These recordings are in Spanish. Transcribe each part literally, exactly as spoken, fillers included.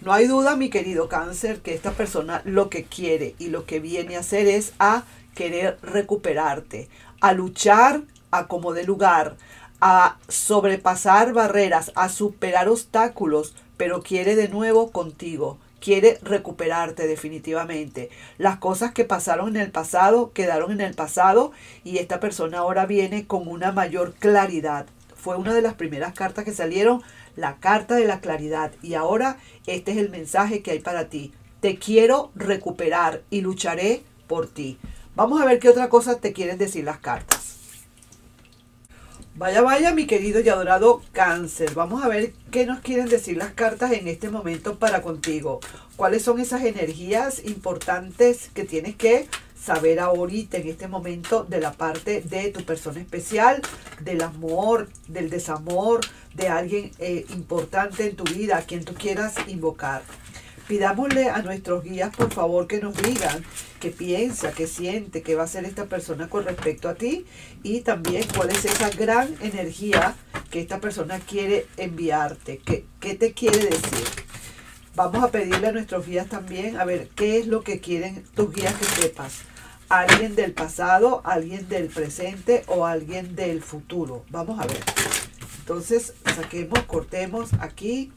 No hay duda, mi querido Cáncer, que esta persona lo que quiere y lo que viene a hacer es a querer recuperarte, a luchar a como de lugar, a sobrepasar barreras, a superar obstáculos, pero quiere de nuevo contigo. Quiere recuperarte definitivamente. Las cosas que pasaron en el pasado quedaron en el pasado y esta persona ahora viene con una mayor claridad. Fue una de las primeras cartas que salieron, la carta de la claridad. Y ahora este es el mensaje que hay para ti. Te quiero recuperar y lucharé por ti. Vamos a ver qué otra cosa te quieren decir las cartas. Vaya, vaya, mi querido y adorado Cáncer. Vamos a ver qué nos quieren decir las cartas en este momento para contigo. ¿Cuáles son esas energías importantes que tienes que saber ahorita en este momento de la parte de tu persona especial, del amor, del desamor, de alguien eh, importante en tu vida, a quien tú quieras invocar? Pidámosle a nuestros guías, por favor, que nos digan qué piensa, qué siente, qué va a hacer esta persona con respecto a ti y también cuál es esa gran energía que esta persona quiere enviarte, qué, qué te quiere decir. Vamos a pedirle a nuestros guías también a ver qué es lo que quieren tus guías que sepas. Alguien del pasado, alguien del presente o alguien del futuro. Vamos a ver. Entonces, saquemos, cortemos aquí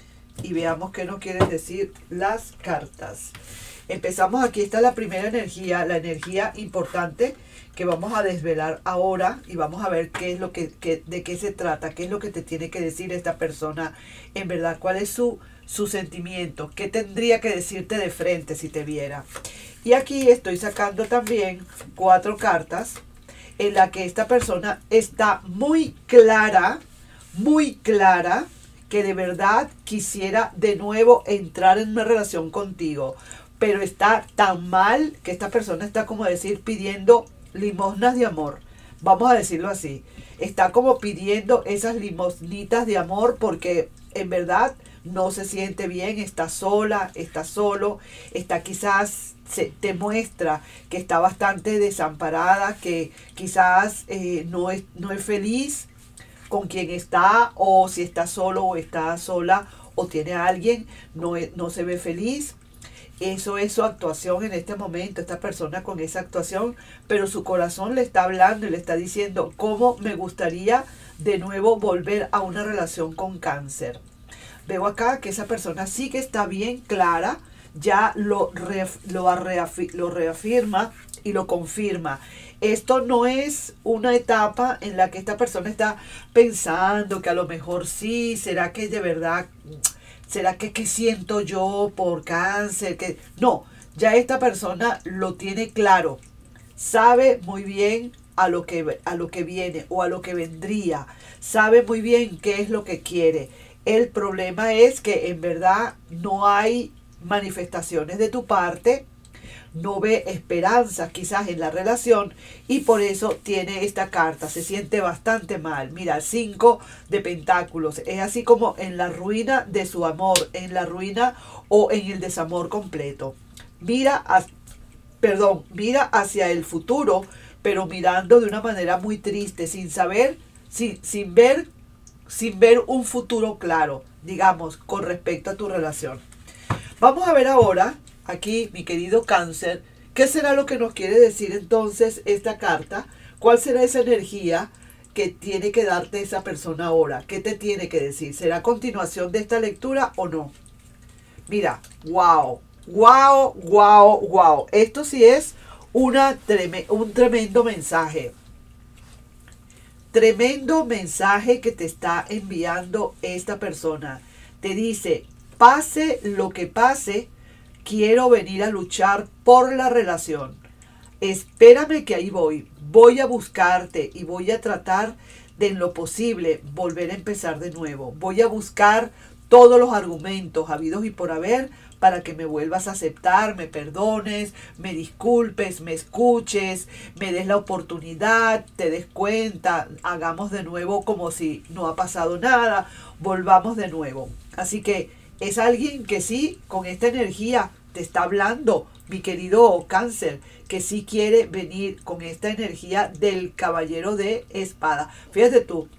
y veamos qué nos quieren decir las cartas. Empezamos, aquí está la primera energía, la energía importante que vamos a desvelar ahora y vamos a ver qué es lo que, que de qué se trata, qué es lo que te tiene que decir esta persona en verdad, cuál es su, su sentimiento, qué tendría que decirte de frente si te viera. Y aquí estoy sacando también cuatro cartas en la que esta persona está muy clara, muy clara, que de verdad quisiera de nuevo entrar en una relación contigo, pero está tan mal que esta persona está, como decir, pidiendo limosnas de amor. Vamos a decirlo así. Está como pidiendo esas limosnitas de amor porque en verdad no se siente bien, está sola, está solo, está quizás, se, te muestra que está bastante desamparada, que quizás eh, no es, no es feliz con quien está, o si está solo o está sola o tiene a alguien, no, no se ve feliz. Eso es su actuación en este momento, esta persona con esa actuación, pero su corazón le está hablando y le está diciendo cómo me gustaría de nuevo volver a una relación con Cáncer. Veo acá que esa persona sí que está bien clara, ya lo, reaf, lo, reafir, lo reafirma y lo confirma. Esto no es una etapa en la que esta persona está pensando que a lo mejor sí, será que de verdad, será que qué siento yo por Cáncer, que no, ya esta persona lo tiene claro, sabe muy bien a lo que a lo que viene o a lo que vendría, sabe muy bien qué es lo que quiere. El problema es que en verdad no hay manifestaciones de tu parte, no ve esperanza quizás en la relación y por eso tiene esta carta, se siente bastante mal. Mira, cinco de pentáculos, es así como en la ruina de su amor, en la ruina o en el desamor completo. Mira, a, perdón, mira hacia el futuro, pero mirando de una manera muy triste, sin saber, sin, sin ver, sin ver un futuro claro, digamos, con respecto a tu relación. Vamos a ver ahora, aquí, mi querido Cáncer, ¿qué será lo que nos quiere decir entonces esta carta? ¿Cuál será esa energía que tiene que darte esa persona ahora? ¿Qué te tiene que decir? ¿Será continuación de esta lectura o no? Mira, wow, wow, wow, wow. Esto sí es una treme- un tremendo mensaje. Tremendo mensaje que te está enviando esta persona. Te dice, pase lo que pase, quiero venir a luchar por la relación. Espérame que ahí voy. Voy a buscarte y voy a tratar de en lo posible volver a empezar de nuevo. Voy a buscar todos los argumentos habidos y por haber para que me vuelvas a aceptar, me perdones, me disculpes, me escuches, me des la oportunidad, te des cuenta, hagamos de nuevo como si no ha pasado nada, volvamos de nuevo. Así que es alguien que sí, con esta energía te está hablando, mi querido Cáncer, que sí quiere venir con esta energía del caballero de espada. Fíjate tú,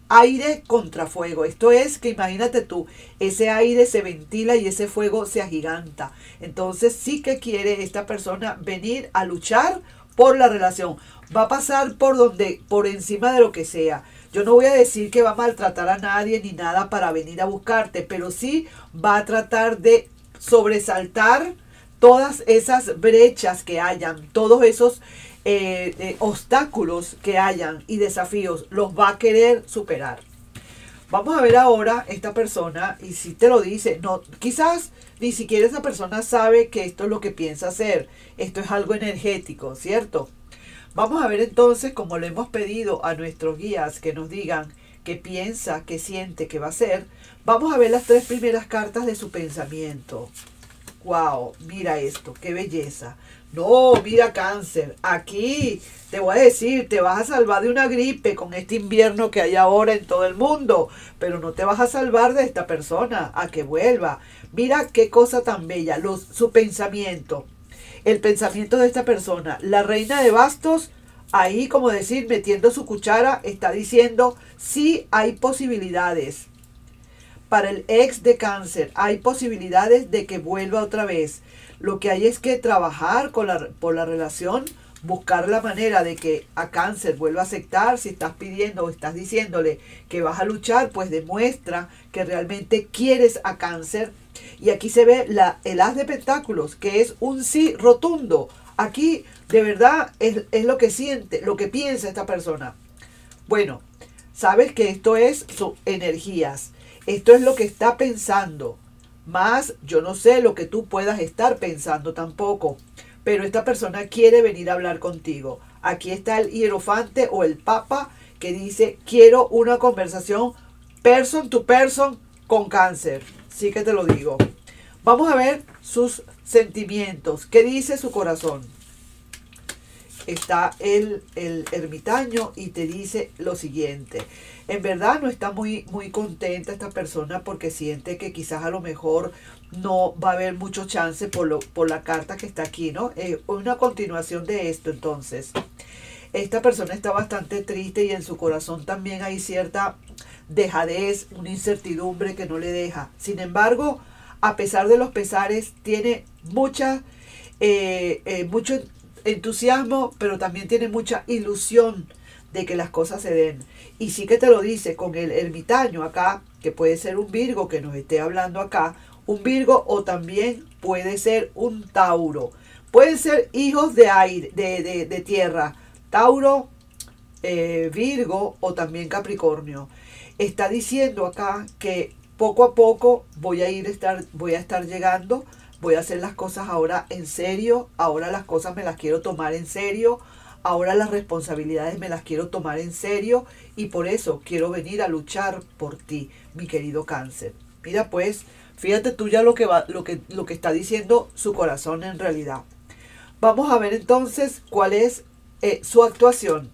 aire contra fuego. Esto es que imagínate tú, ese aire se ventila y ese fuego se agiganta. Entonces sí que quiere esta persona venir a luchar por la relación. Va a pasar por donde, por encima de lo que sea. Yo no voy a decir que va a maltratar a nadie ni nada para venir a buscarte, pero sí va a tratar de sobresaltar todas esas brechas que hayan, todos esos eh, eh, obstáculos que hayan y desafíos, los va a querer superar. Vamos a ver ahora esta persona, y si te lo dice, no, quizás ni siquiera esa persona sabe que esto es lo que piensa hacer. Esto es algo energético, ¿cierto? Vamos a ver entonces, como le hemos pedido a nuestros guías que nos digan qué piensa, qué siente, qué va a hacer. Vamos a ver las tres primeras cartas de su pensamiento. ¡Wow! Mira esto, qué belleza. No, mira Cáncer, aquí te voy a decir, te vas a salvar de una gripe con este invierno que hay ahora en todo el mundo, pero no te vas a salvar de esta persona, a que vuelva. Mira qué cosa tan bella, los, su pensamiento, el pensamiento de esta persona. La reina de bastos, ahí como decir, metiendo su cuchara, está diciendo, sí hay posibilidades. Para el ex de Cáncer, hay posibilidades de que vuelva otra vez. Lo que hay es que trabajar con la, por la relación, buscar la manera de que a Cáncer vuelva a aceptar. Si estás pidiendo o estás diciéndole que vas a luchar, pues demuestra que realmente quieres a Cáncer. Y aquí se ve la, el as de pentáculos, que es un sí rotundo. Aquí de verdad es, es lo que siente, lo que piensa esta persona. Bueno, sabes que esto es sus energías. Esto es lo que está pensando. Más yo no sé lo que tú puedas estar pensando tampoco. Pero esta persona quiere venir a hablar contigo. Aquí está el hierofante o el papa que dice, quiero una conversación person to person con Cáncer. Sí que te lo digo. Vamos a ver sus sentimientos. ¿Qué dice su corazón? Está el, el ermitaño y te dice lo siguiente. En verdad no está muy, muy contenta esta persona porque siente que quizás a lo mejor no va a haber mucho chance por, lo, por la carta que está aquí, ¿no? Eh, una continuación de esto entonces. Esta persona está bastante triste y en su corazón también hay cierta dejadez, una incertidumbre que no le deja. Sin embargo, a pesar de los pesares, tiene mucha, eh, eh, mucho entusiasmo, pero también tiene mucha ilusión de que las cosas se den. Y sí que te lo dice con el ermitaño acá, que puede ser un Virgo que nos esté hablando acá, un Virgo o también puede ser un Tauro. Pueden ser hijos de aire, de, de, de tierra, Tauro, eh, Virgo o también Capricornio. Está diciendo acá que poco a poco voy a ir estar, voy a estar llegando. Voy a hacer las cosas ahora en serio, ahora las cosas me las quiero tomar en serio, ahora las responsabilidades me las quiero tomar en serio y por eso quiero venir a luchar por ti, mi querido Cáncer. Mira pues, fíjate tú ya lo que, va, lo que, lo que está diciendo su corazón en realidad. Vamos a ver entonces cuál es eh, su actuación.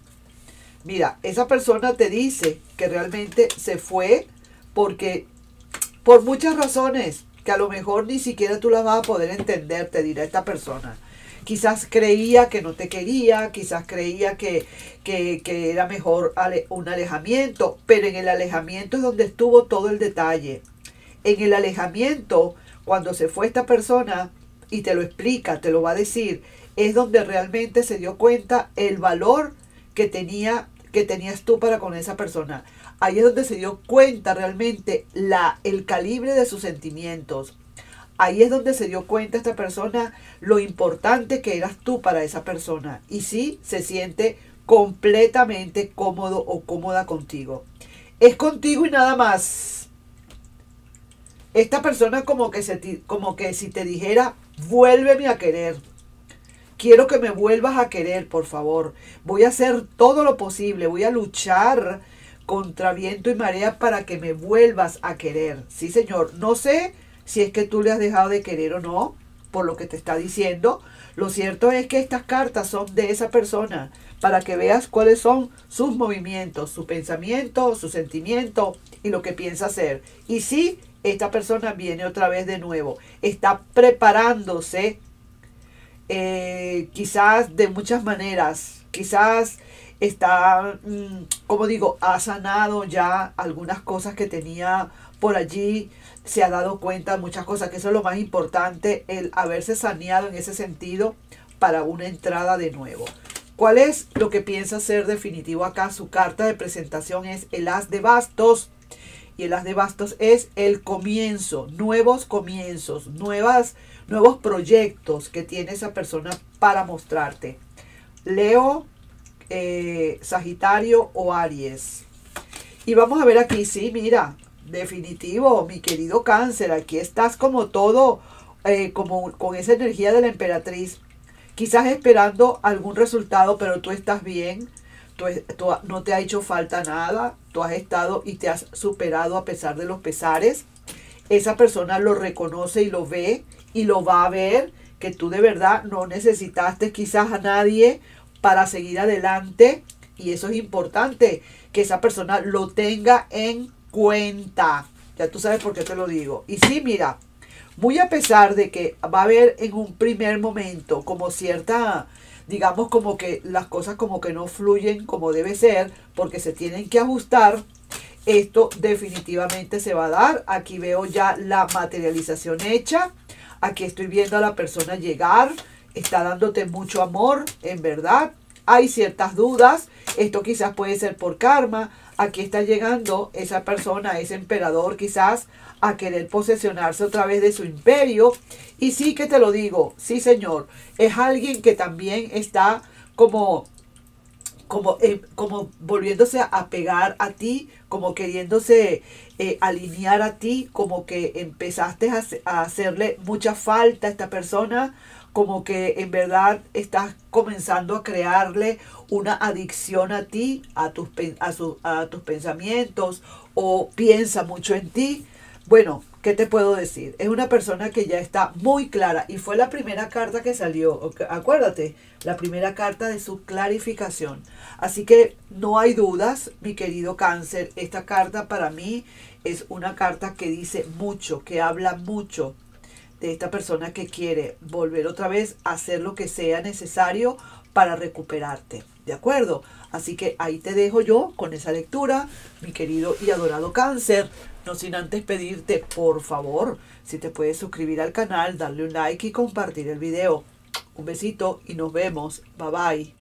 Mira, esa persona te dice que realmente se fue porque por muchas razones, que a lo mejor ni siquiera tú la vas a poder entender, te dirá esta persona. Quizás creía que no te quería, quizás creía que, que, que era mejor ale, un alejamiento, pero en el alejamiento es donde estuvo todo el detalle. En el alejamiento, cuando se fue esta persona y te lo explica, te lo va a decir, es donde realmente se dio cuenta el valor que, tenía, que tenías tú para con esa persona. Ahí es donde se dio cuenta realmente la, el calibre de sus sentimientos. Ahí es donde se dio cuenta esta persona lo importante que eras tú para esa persona. Y sí, se siente completamente cómodo o cómoda contigo. Es contigo y nada más. Esta persona como que, se, como que si te dijera, vuélveme a querer. Quiero que me vuelvas a querer, por favor. Voy a hacer todo lo posible. Voy a luchar contra viento y marea para que me vuelvas a querer. Sí, señor. No sé si es que tú le has dejado de querer o no, por lo que te está diciendo. Lo cierto es que estas cartas son de esa persona, para que veas cuáles son sus movimientos, su pensamiento, su sentimiento y lo que piensa hacer. Y sí, esta persona viene otra vez de nuevo. Está preparándose, eh, quizás de muchas maneras, quizás está, mm, como digo, ha sanado ya algunas cosas que tenía por allí, se ha dado cuenta de muchas cosas, que eso es lo más importante, el haberse saneado en ese sentido para una entrada de nuevo. ¿Cuál es lo que piensa ser definitivo acá? Su carta de presentación es el As de Bastos. Y el As de Bastos es el comienzo, nuevos comienzos, nuevas, nuevos proyectos que tiene esa persona para mostrarte. Leo, eh, Sagitario o Aries. Y vamos a ver aquí, sí, mira, definitivo, mi querido Cáncer, aquí estás como todo, eh, como con esa energía de la emperatriz. Quizás esperando algún resultado, pero tú estás bien. Tú, tú, no te ha hecho falta nada. Tú has estado y te has superado a pesar de los pesares. Esa persona lo reconoce y lo ve y lo va a ver, que tú de verdad no necesitaste quizás a nadie para seguir adelante. Y eso es importante, que esa persona lo tenga en cuenta. Ya tú sabes por qué te lo digo. Y sí, mira, muy a pesar de que va a haber en un primer momento como cierta, digamos como que las cosas como que no fluyen como debe ser, porque se tienen que ajustar, esto definitivamente se va a dar. Aquí veo ya la materialización hecha. Aquí estoy viendo a la persona llegar, está dándote mucho amor, en verdad. Hay ciertas dudas, esto quizás puede ser por karma. Aquí está llegando esa persona, ese emperador quizás, a querer posesionarse otra vez de su imperio. Y sí que te lo digo, sí señor, es alguien que también está como, como, eh, como volviéndose a pegar a ti, como queriéndose eh, alinear a ti, como que empezaste a, a hacerle mucha falta a esta persona, como que en verdad estás comenzando a crearle una adicción a ti, a tus, a, su, a tus pensamientos, o piensa mucho en ti. Bueno, ¿qué te puedo decir? Es una persona que ya está muy clara y fue la primera carta que salió. Acuérdate, la primera carta de su clarificación. Así que no hay dudas, mi querido Cáncer. Esta carta para mí es una carta que dice mucho, que habla mucho de esta persona que quiere volver otra vez a hacer lo que sea necesario para recuperarte. ¿De acuerdo? Así que ahí te dejo yo con esa lectura, mi querido y adorado Cáncer. No sin antes pedirte, por favor, si te puedes suscribir al canal, darle un like y compartir el video. Un besito y nos vemos. Bye bye.